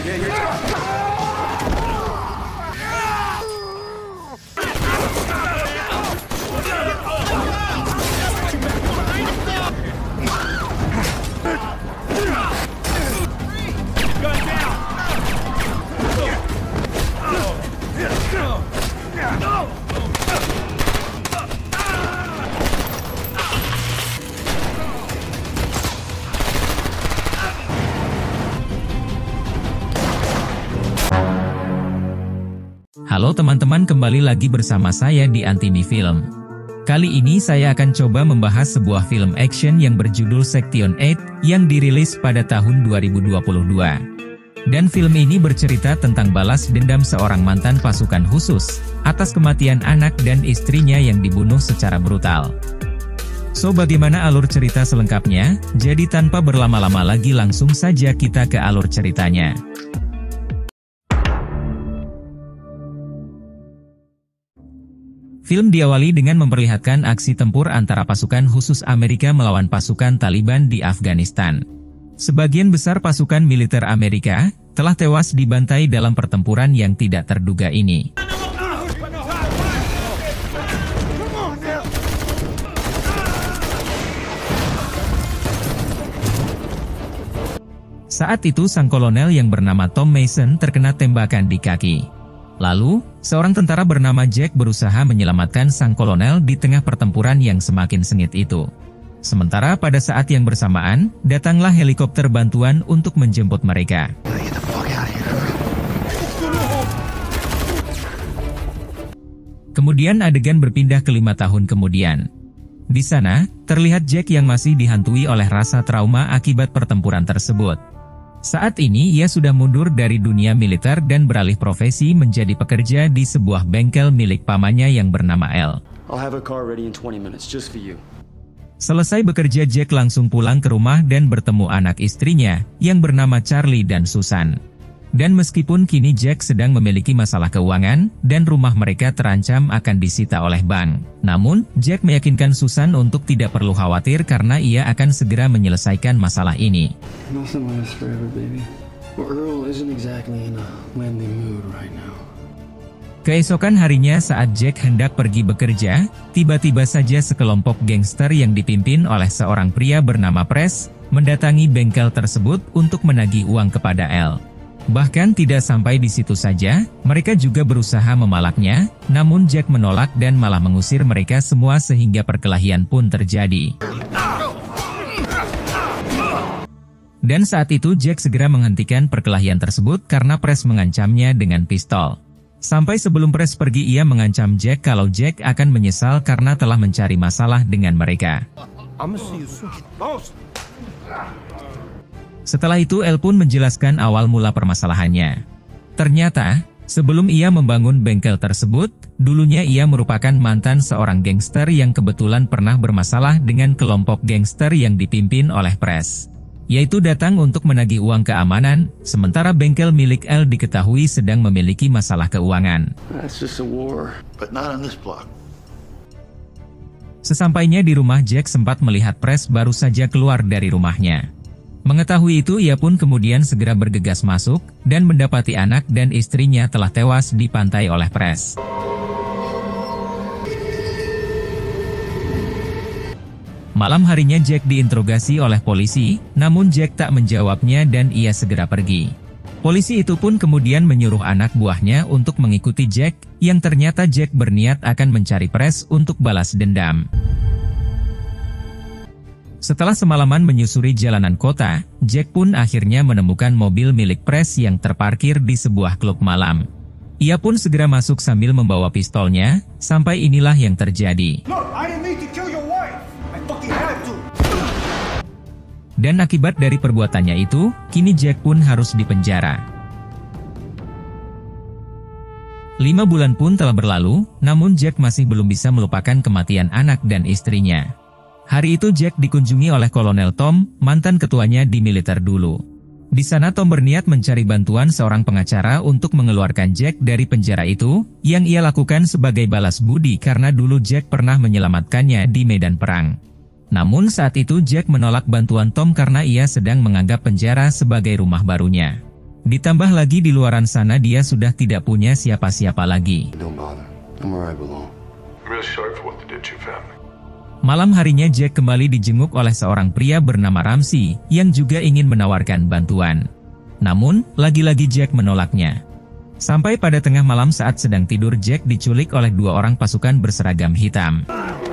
Halo teman-teman, kembali lagi bersama saya di Antini Film. Kali ini saya akan coba membahas sebuah film action yang berjudul Section 8 yang dirilis pada tahun 2022. Dan film ini bercerita tentang balas dendam seorang mantan pasukan khusus atas kematian anak dan istrinya yang dibunuh secara brutal. So, bagaimana alur cerita selengkapnya? Jadi tanpa berlama-lama lagi langsung saja kita ke alur ceritanya. Film diawali dengan memperlihatkan aksi tempur antara pasukan khusus Amerika melawan pasukan Taliban di Afghanistan. Sebagian besar pasukan militer Amerika telah tewas dibantai dalam pertempuran yang tidak terduga ini. Saat itu sang kolonel yang bernama Tom Mason terkena tembakan di kaki. Lalu, seorang tentara bernama Jack berusaha menyelamatkan sang kolonel di tengah pertempuran yang semakin sengit itu. Sementara pada saat yang bersamaan, datanglah helikopter bantuan untuk menjemput mereka. Kemudian adegan berpindah ke 5 tahun kemudian. Di sana, terlihat Jack yang masih dihantui oleh rasa trauma akibat pertempuran tersebut. Saat ini ia sudah mundur dari dunia militer dan beralih profesi menjadi pekerja di sebuah bengkel milik pamannya yang bernama L. Selesai bekerja, Jack langsung pulang ke rumah dan bertemu anak istrinya yang bernama Charlie dan Susan. Dan meskipun kini Jack sedang memiliki masalah keuangan dan rumah mereka terancam akan disita oleh bank, namun Jack meyakinkan Susan untuk tidak perlu khawatir karena ia akan segera menyelesaikan masalah ini. Keesokan harinya saat Jack hendak pergi bekerja, tiba-tiba saja sekelompok gangster yang dipimpin oleh seorang pria bernama Press mendatangi bengkel tersebut untuk menagih uang kepada L. Bahkan tidak sampai di situ saja, mereka juga berusaha memalaknya, namun Jack menolak dan malah mengusir mereka semua sehingga perkelahian pun terjadi. Dan saat itu Jack segera menghentikan perkelahian tersebut karena Press mengancamnya dengan pistol. Sampai sebelum Press pergi, ia mengancam Jack kalau Jack akan menyesal karena telah mencari masalah dengan mereka. Setelah itu L pun menjelaskan awal mula permasalahannya. Ternyata, sebelum ia membangun bengkel tersebut, dulunya ia merupakan mantan seorang gangster yang kebetulan pernah bermasalah dengan kelompok gangster yang dipimpin oleh Press. Yaitu datang untuk menagih uang keamanan, sementara bengkel milik L diketahui sedang memiliki masalah keuangan. Sesampainya di rumah, Jack sempat melihat Press baru saja keluar dari rumahnya. Mengetahui itu, ia pun kemudian segera bergegas masuk, dan mendapati anak dan istrinya telah tewas dipantai oleh Press. Malam harinya Jack diinterogasi oleh polisi, namun Jack tak menjawabnya dan ia segera pergi. Polisi itu pun kemudian menyuruh anak buahnya untuk mengikuti Jack, yang ternyata Jack berniat akan mencari Press untuk balas dendam. Setelah semalaman menyusuri jalanan kota, Jack pun akhirnya menemukan mobil milik Press yang terparkir di sebuah klub malam. Ia pun segera masuk sambil membawa pistolnya, sampai inilah yang terjadi. Dan akibat dari perbuatannya itu, kini Jack pun harus dipenjara. 5 bulan pun telah berlalu, namun Jack masih belum bisa melupakan kematian anak dan istrinya. Hari itu Jack dikunjungi oleh Kolonel Tom, mantan ketuanya di militer dulu. Di sana Tom berniat mencari bantuan seorang pengacara untuk mengeluarkan Jack dari penjara itu, yang ia lakukan sebagai balas budi karena dulu Jack pernah menyelamatkannya di medan perang. Namun saat itu Jack menolak bantuan Tom karena ia sedang menganggap penjara sebagai rumah barunya. Ditambah lagi di luaran sana dia sudah tidak punya siapa-siapa lagi. Don't bother. I'm where I belong. I'm really sorry for what they did to your family. Malam harinya Jack kembali dijenguk oleh seorang pria bernama Ramsey yang juga ingin menawarkan bantuan. Namun, lagi-lagi Jack menolaknya. Sampai pada tengah malam saat sedang tidur Jack diculik oleh dua orang pasukan berseragam hitam.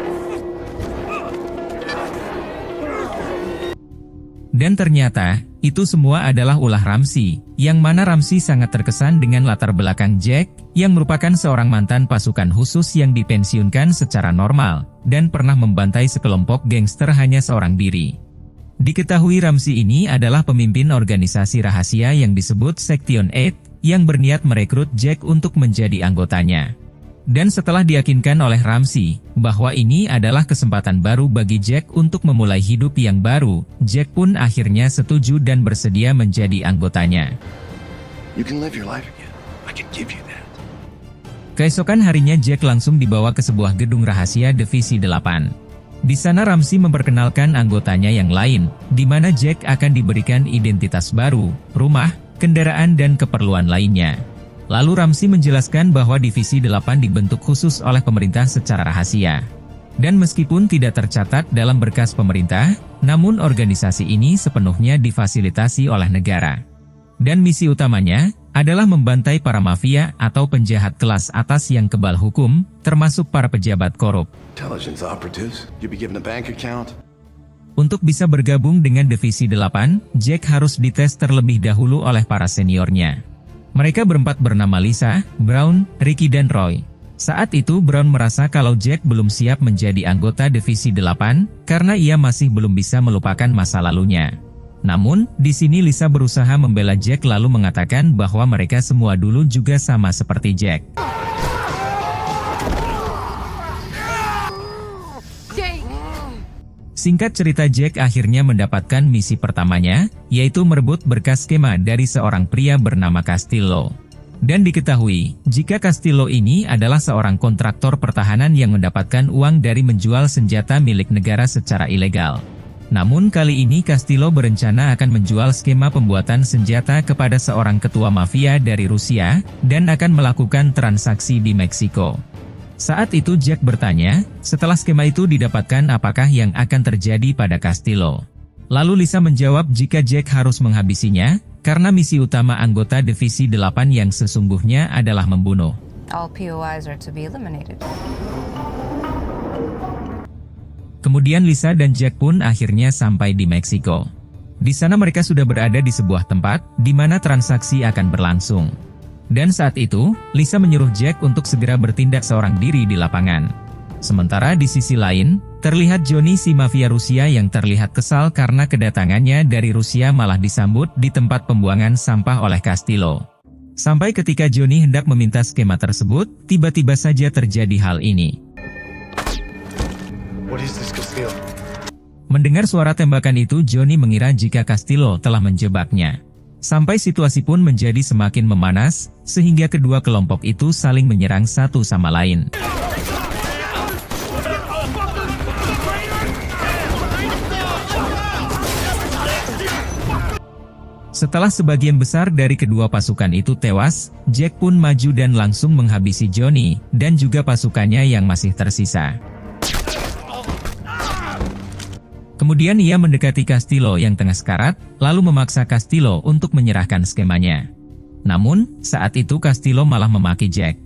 Dan ternyata, itu semua adalah ulah Ramsey, yang mana Ramsey sangat terkesan dengan latar belakang Jack, yang merupakan seorang mantan pasukan khusus yang dipensiunkan secara normal, dan pernah membantai sekelompok gangster hanya seorang diri. Diketahui Ramsey ini adalah pemimpin organisasi rahasia yang disebut Section 8, yang berniat merekrut Jack untuk menjadi anggotanya. Dan setelah diyakinkan oleh Ramsey bahwa ini adalah kesempatan baru bagi Jack untuk memulai hidup yang baru, Jack pun akhirnya setuju dan bersedia menjadi anggotanya. You can live your life again. I can give you that. Keesokan harinya Jack langsung dibawa ke sebuah gedung rahasia Divisi 8. Di sana Ramsey memperkenalkan anggotanya yang lain, di mana Jack akan diberikan identitas baru, rumah, kendaraan dan keperluan lainnya. Lalu Ramsey menjelaskan bahwa Divisi 8 dibentuk khusus oleh pemerintah secara rahasia. Dan meskipun tidak tercatat dalam berkas pemerintah, namun organisasi ini sepenuhnya difasilitasi oleh negara. Dan misi utamanya adalah membantai para mafia atau penjahat kelas atas yang kebal hukum, termasuk para pejabat korup. Intelligence operatives. You'll be given a bank account. Untuk bisa bergabung dengan Divisi 8, Jack harus dites terlebih dahulu oleh para seniornya. Mereka berempat bernama Lisa, Brown, Ricky dan Roy. Saat itu Brown merasa kalau Jack belum siap menjadi anggota Divisi 8 karena ia masih belum bisa melupakan masa lalunya. Namun, di sini Lisa berusaha membela Jack lalu mengatakan bahwa mereka semua dulu juga sama seperti Jack. Singkat cerita Jack akhirnya mendapatkan misi pertamanya, yaitu merebut berkas skema dari seorang pria bernama Castillo. Dan diketahui, jika Castillo ini adalah seorang kontraktor pertahanan yang mendapatkan uang dari menjual senjata milik negara secara ilegal. Namun kali ini Castillo berencana akan menjual skema pembuatan senjata kepada seorang ketua mafia dari Rusia, dan akan melakukan transaksi di Meksiko. Saat itu Jack bertanya, setelah skema itu didapatkan apakah yang akan terjadi pada Castillo. Lalu Lisa menjawab jika Jack harus menghabisinya, karena misi utama anggota Divisi 8 yang sesungguhnya adalah membunuh. All POIs are to be eliminated. Kemudian Lisa dan Jack pun akhirnya sampai di Meksiko. Di sana mereka sudah berada di sebuah tempat, di mana transaksi akan berlangsung. Dan saat itu, Lisa menyuruh Jack untuk segera bertindak seorang diri di lapangan. Sementara di sisi lain, terlihat Johnny si mafia Rusia yang terlihat kesal karena kedatangannya dari Rusia malah disambut di tempat pembuangan sampah oleh Castillo. Sampai ketika Johnny hendak meminta skema tersebut, tiba-tiba saja terjadi hal ini. What is this, Castillo? Mendengar suara tembakan itu, Johnny mengira jika Castillo telah menjebaknya. Sampai situasi pun menjadi semakin memanas, sehingga kedua kelompok itu saling menyerang satu sama lain. Setelah sebagian besar dari kedua pasukan itu tewas, Jack pun maju dan langsung menghabisi Johnny, dan juga pasukannya yang masih tersisa. Kemudian ia mendekati Castillo yang tengah sekarat, lalu memaksa Castillo untuk menyerahkan skemanya. Namun, saat itu Castillo malah memaki Jack.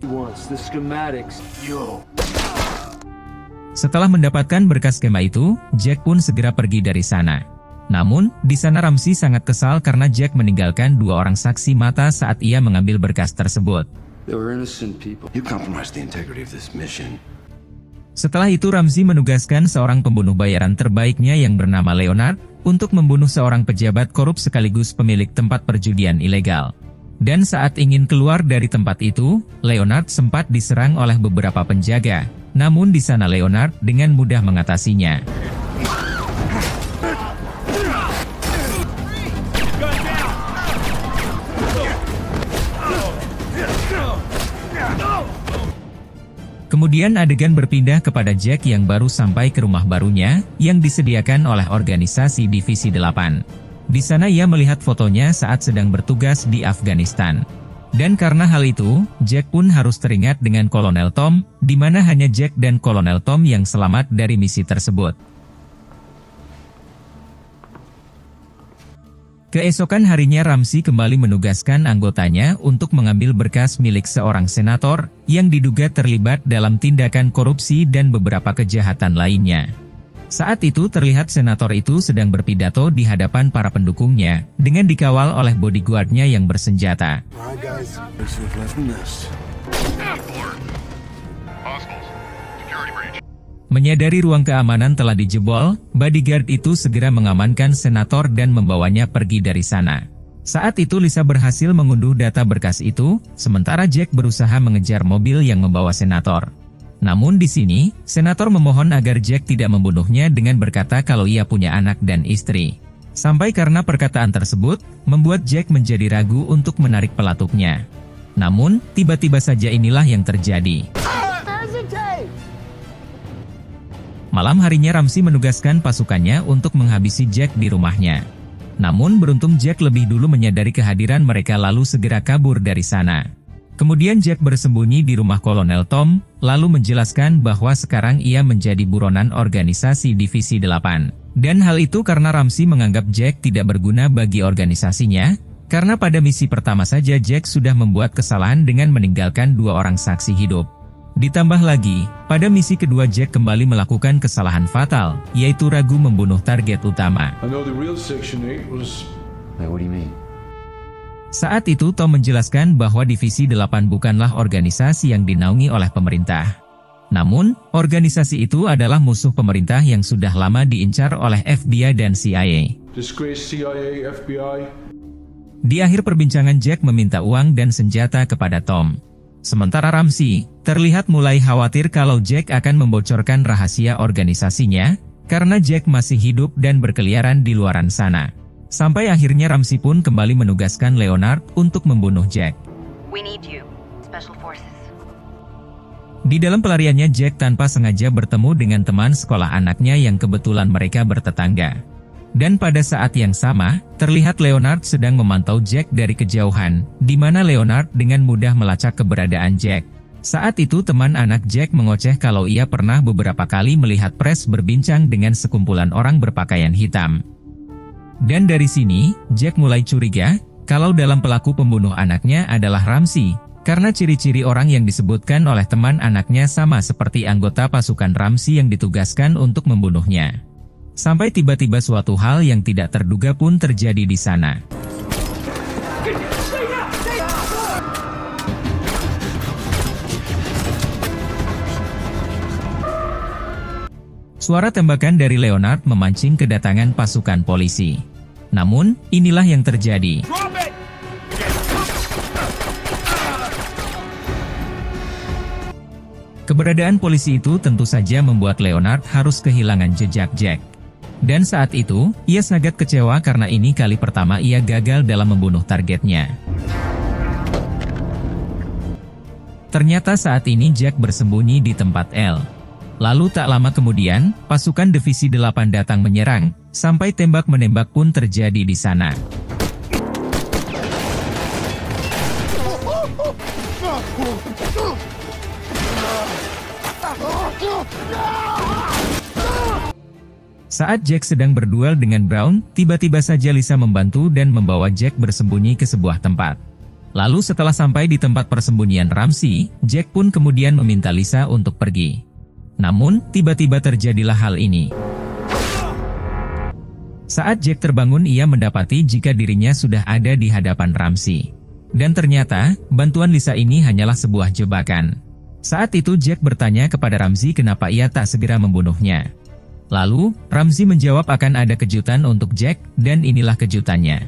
Setelah mendapatkan berkas skema itu, Jack pun segera pergi dari sana. Namun, di sana Ramsey sangat kesal karena Jack meninggalkan dua orang saksi mata saat ia mengambil berkas tersebut. They were innocent people. You compromised the integrity of this mission. Setelah itu Ramsey menugaskan seorang pembunuh bayaran terbaiknya yang bernama Leonard untuk membunuh seorang pejabat korup sekaligus pemilik tempat perjudian ilegal. Dan saat ingin keluar dari tempat itu, Leonard sempat diserang oleh beberapa penjaga. Namun di sana Leonard dengan mudah mengatasinya. Kemudian adegan berpindah kepada Jack yang baru sampai ke rumah barunya, yang disediakan oleh organisasi Divisi 8. Di sana ia melihat fotonya saat sedang bertugas di Afghanistan. Dan karena hal itu, Jack pun harus teringat dengan Kolonel Tom, di mana hanya Jack dan Kolonel Tom yang selamat dari misi tersebut. Keesokan harinya Ramsey kembali menugaskan anggotanya untuk mengambil berkas milik seorang senator yang diduga terlibat dalam tindakan korupsi dan beberapa kejahatan lainnya. Saat itu terlihat senator itu sedang berpidato di hadapan para pendukungnya dengan dikawal oleh bodyguardnya yang bersenjata. Menyadari ruang keamanan telah dijebol, bodyguard itu segera mengamankan senator dan membawanya pergi dari sana. Saat itu Lisa berhasil mengunduh data berkas itu, sementara Jack berusaha mengejar mobil yang membawa senator. Namun di sini, senator memohon agar Jack tidak membunuhnya dengan berkata kalau ia punya anak dan istri. Sampai karena perkataan tersebut, membuat Jack menjadi ragu untuk menarik pelatuknya. Namun, tiba-tiba saja inilah yang terjadi. Malam harinya Ramsey menugaskan pasukannya untuk menghabisi Jack di rumahnya. Namun beruntung Jack lebih dulu menyadari kehadiran mereka lalu segera kabur dari sana. Kemudian Jack bersembunyi di rumah Kolonel Tom, lalu menjelaskan bahwa sekarang ia menjadi buronan organisasi Divisi 8. Dan hal itu karena Ramsey menganggap Jack tidak berguna bagi organisasinya, karena pada misi pertama saja Jack sudah membuat kesalahan dengan meninggalkan 2 orang saksi hidup. Ditambah lagi, pada misi kedua Jack kembali melakukan kesalahan fatal, yaitu ragu membunuh target utama. Saat itu Tom menjelaskan bahwa Divisi 8 bukanlah organisasi yang dinaungi oleh pemerintah. Namun, organisasi itu adalah musuh pemerintah yang sudah lama diincar oleh FBI dan CIA. Di akhir perbincangan Jack meminta uang dan senjata kepada Tom. Sementara Ramsey terlihat mulai khawatir kalau Jack akan membocorkan rahasia organisasinya, karena Jack masih hidup dan berkeliaran di luaran sana. Sampai akhirnya Ramsey pun kembali menugaskan Leonard untuk membunuh Jack. We need you, Special Forces. Di dalam pelariannya Jack tanpa sengaja bertemu dengan teman sekolah anaknya yang kebetulan mereka bertetangga. Dan pada saat yang sama, terlihat Leonard sedang memantau Jack dari kejauhan, di mana Leonard dengan mudah melacak keberadaan Jack. Saat itu teman anak Jack mengoceh kalau ia pernah beberapa kali melihat Press berbincang dengan sekumpulan orang berpakaian hitam. Dan dari sini, Jack mulai curiga, kalau dalam pelaku pembunuh anaknya adalah Ramsey, karena ciri-ciri orang yang disebutkan oleh teman anaknya sama seperti anggota pasukan Ramsey yang ditugaskan untuk membunuhnya. Sampai tiba-tiba suatu hal yang tidak terduga pun terjadi di sana. Suara tembakan dari Leonard memancing kedatangan pasukan polisi. Namun, inilah yang terjadi. Keberadaan polisi itu tentu saja membuat Leonard harus kehilangan jejak Jack. Dan saat itu, ia sangat kecewa karena ini kali pertama ia gagal dalam membunuh targetnya. Ternyata saat ini Jack bersembunyi di tempat L. Lalu tak lama kemudian, pasukan Divisi 8 datang menyerang, sampai tembak-menembak pun terjadi di sana. Saat Jack sedang berduel dengan Brown, tiba-tiba saja Lisa membantu dan membawa Jack bersembunyi ke sebuah tempat. Lalu setelah sampai di tempat persembunyian Ramsey, Jack pun kemudian meminta Lisa untuk pergi. Namun, tiba-tiba terjadilah hal ini. Saat Jack terbangun ia mendapati jika dirinya sudah ada di hadapan Ramsey. Dan ternyata, bantuan Lisa ini hanyalah sebuah jebakan. Saat itu Jack bertanya kepada Ramsey kenapa ia tak segera membunuhnya. Lalu, Ramsey menjawab akan ada kejutan untuk Jack, dan inilah kejutannya.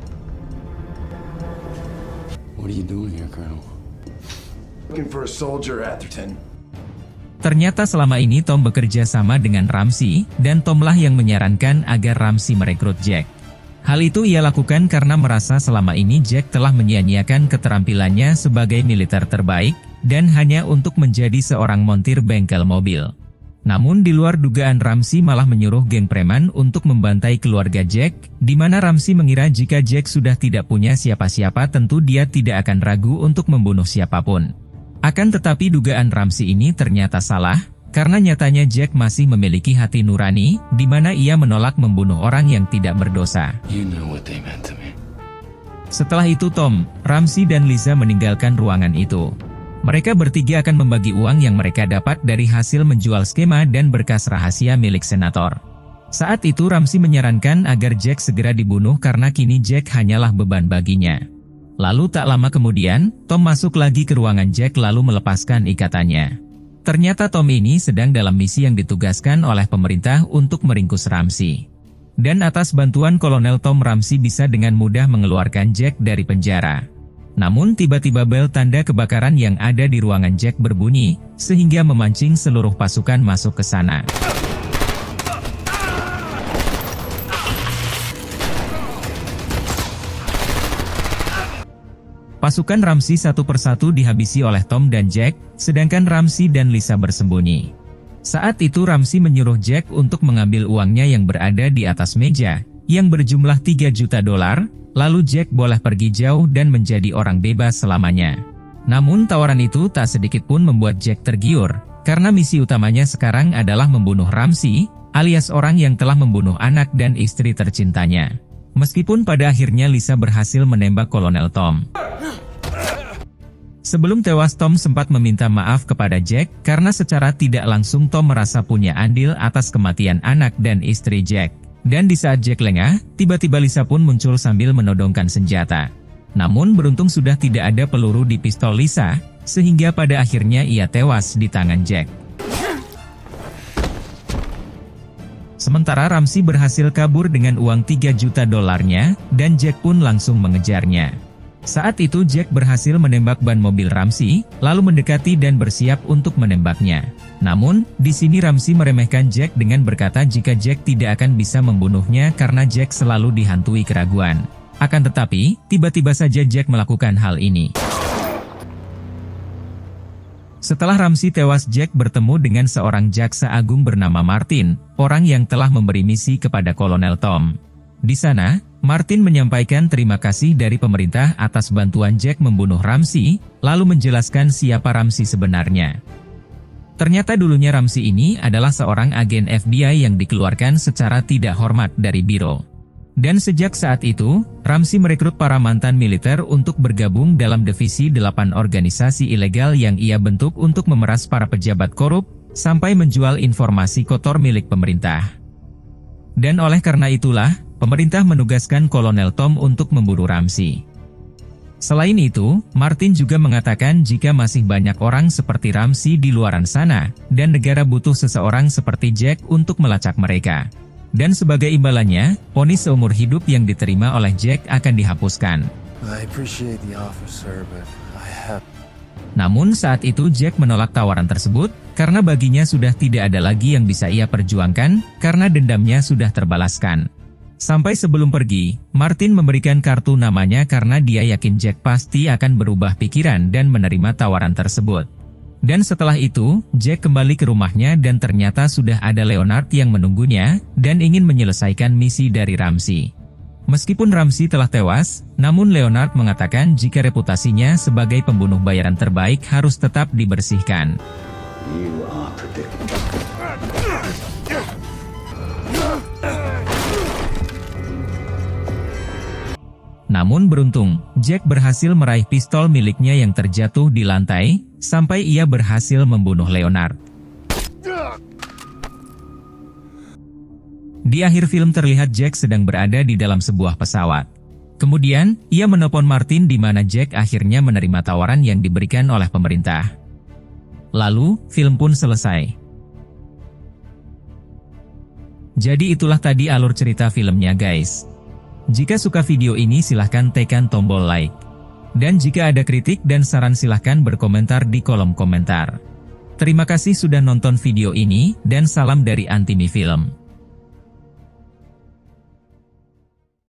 What are you doing here, Colonel? Looking for a soldier, Atherton. Ternyata selama ini Tom bekerja sama dengan Ramsey, dan Tomlah yang menyarankan agar Ramsey merekrut Jack. Hal itu ia lakukan karena merasa selama ini Jack telah menyia-nyiakan keterampilannya sebagai militer terbaik, dan hanya untuk menjadi seorang montir bengkel mobil. Namun di luar dugaan Ramsey malah menyuruh geng preman untuk membantai keluarga Jack, di mana Ramsey mengira jika Jack sudah tidak punya siapa-siapa tentu dia tidak akan ragu untuk membunuh siapapun. Akan tetapi dugaan Ramsey ini ternyata salah, karena nyatanya Jack masih memiliki hati nurani, di mana ia menolak membunuh orang yang tidak berdosa. You know what they meant to me. Setelah itu Tom, Ramsey dan Lisa meninggalkan ruangan itu. Mereka bertiga akan membagi uang yang mereka dapat dari hasil menjual skema dan berkas rahasia milik senator. Saat itu Ramsey menyarankan agar Jack segera dibunuh karena kini Jack hanyalah beban baginya. Lalu tak lama kemudian, Tom masuk lagi ke ruangan Jack lalu melepaskan ikatannya. Ternyata Tom ini sedang dalam misi yang ditugaskan oleh pemerintah untuk meringkus Ramsey. Dan atas bantuan Kolonel Tom, Ramsey bisa dengan mudah mengeluarkan Jack dari penjara. Namun tiba-tiba bel tanda kebakaran yang ada di ruangan Jack berbunyi, sehingga memancing seluruh pasukan masuk ke sana. Pasukan Ramsey satu persatu dihabisi oleh Tom dan Jack, sedangkan Ramsey dan Lisa bersembunyi. Saat itu Ramsey menyuruh Jack untuk mengambil uangnya yang berada di atas meja, yang berjumlah $3 juta. Lalu Jack boleh pergi jauh dan menjadi orang bebas selamanya. Namun tawaran itu tak sedikit pun membuat Jack tergiur, karena misi utamanya sekarang adalah membunuh Ramsey, alias orang yang telah membunuh anak dan istri tercintanya. Meskipun pada akhirnya Lisa berhasil menembak Kolonel Tom. Sebelum tewas Tom sempat meminta maaf kepada Jack, karena secara tidak langsung Tom merasa punya andil atas kematian anak dan istri Jack. Dan di saat Jack lengah, tiba-tiba Lisa pun muncul sambil menodongkan senjata. Namun beruntung sudah tidak ada peluru di pistol Lisa, sehingga pada akhirnya ia tewas di tangan Jack. Sementara Ramsey berhasil kabur dengan uang $3 juta, dan Jack pun langsung mengejarnya. Saat itu Jack berhasil menembak ban mobil Ramsey, lalu mendekati dan bersiap untuk menembaknya. Namun, di sini Ramsey meremehkan Jack dengan berkata jika Jack tidak akan bisa membunuhnya karena Jack selalu dihantui keraguan. Akan tetapi, tiba-tiba saja Jack melakukan hal ini. Setelah Ramsey tewas, Jack bertemu dengan seorang jaksa agung bernama Martin, orang yang telah memberi misi kepada Kolonel Tom. Di sana, Martin menyampaikan terima kasih dari pemerintah atas bantuan Jack membunuh Ramsey, lalu menjelaskan siapa Ramsey sebenarnya. Ternyata dulunya Ramsey ini adalah seorang agen FBI yang dikeluarkan secara tidak hormat dari biro. Dan sejak saat itu, Ramsey merekrut para mantan militer untuk bergabung dalam divisi 8 organisasi ilegal yang ia bentuk untuk memeras para pejabat korup, sampai menjual informasi kotor milik pemerintah. Dan oleh karena itulah, pemerintah menugaskan Kolonel Tom untuk memburu Ramsey. Selain itu, Martin juga mengatakan jika masih banyak orang seperti Ramsey di luaran sana, dan negara butuh seseorang seperti Jack untuk melacak mereka. Dan sebagai imbalannya, vonis seumur hidup yang diterima oleh Jack akan dihapuskan. Namun saat itu Jack menolak tawaran tersebut, karena baginya sudah tidak ada lagi yang bisa ia perjuangkan, karena dendamnya sudah terbalaskan. Sampai sebelum pergi, Martin memberikan kartu namanya karena dia yakin Jack pasti akan berubah pikiran dan menerima tawaran tersebut. Dan setelah itu, Jack kembali ke rumahnya dan ternyata sudah ada Leonard yang menunggunya dan ingin menyelesaikan misi dari Ramsey. Meskipun Ramsey telah tewas, namun Leonard mengatakan jika reputasinya sebagai pembunuh bayaran terbaik harus tetap dibersihkan. Namun beruntung, Jack berhasil meraih pistol miliknya yang terjatuh di lantai, sampai ia berhasil membunuh Leonard. Di akhir film terlihat Jack sedang berada di dalam sebuah pesawat. Kemudian, ia menelpon Martin di mana Jack akhirnya menerima tawaran yang diberikan oleh pemerintah. Lalu, film pun selesai. Jadi itulah tadi alur cerita filmnya guys. Jika suka video ini silahkan tekan tombol like. Dan jika ada kritik dan saran silahkan berkomentar di kolom komentar. Terima kasih sudah nonton video ini dan salam dari Antimi Film.